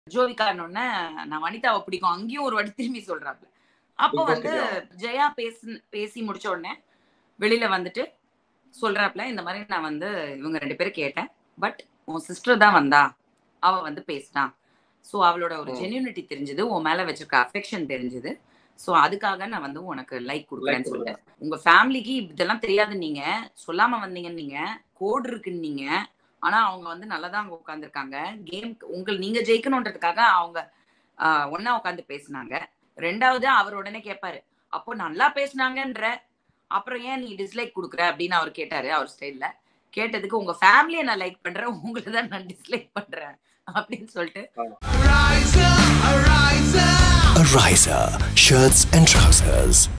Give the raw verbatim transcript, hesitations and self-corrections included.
ஜோவிகான்னொன்னே நான் வனிதாவை பிடிக்கும் அங்கேயும் ஒரு வாட்டி திரும்பி சொல்றாப்ல. அப்போ வந்து ஜெயா பேசி பேசி முடிச்ச உடனே வெளியில வந்துட்டு சொல்றாப்ல, இந்த மாதிரி நான் வந்து இவங்க ரெண்டு பேரும் கேட்டேன். பட் உன் சிஸ்டர் தான் வந்தா, அவ வந்து பேசினா. ஸோ அவளோட ஒரு ஜென்யூனிட்டி தெரிஞ்சது, உன் மேல வச்சிருக்க அஃபெக்ஷன் தெரிஞ்சது. ஸோ அதுக்காக நான் வந்து உனக்கு லைக் கொடுக்குறேன்னு சொல்லிட்டேன். உங்க ஃபேமிலிக்கு இதெல்லாம் தெரியாது, நீங்க சொல்லாம வந்தீங்கன்னு நீங்க கோடு இருக்குன்னு நீங்க. ஆனா அவங்க வந்து நல்லதான் அங்க உட்காந்துருக்காங்க. கேம் உங்க நீங்க ஜெயிக்கணும்ன்றதுக்காக அவங்க ஒன்னா உட்காந்து பேசினாங்க. ரெண்டாவது அவர் உடனே கேட்பாரு, அப்போ நல்லா பேசினாங்கன்ற அப்புறம் ஏன் நீ டிஸ்லைக் கொடுக்குற அப்படின்னு அவர் கேட்டாரு. அவர் ஸ்டைல்ல கேட்டதுக்கு, உங்க ஃபேமிலியை நான் லைக் பண்றேன், உங்களை தான் நான் டிஸ்லைக் பண்றேன் அப்படின்னு சொல்லிட்டு Ariza, shirts and trousers.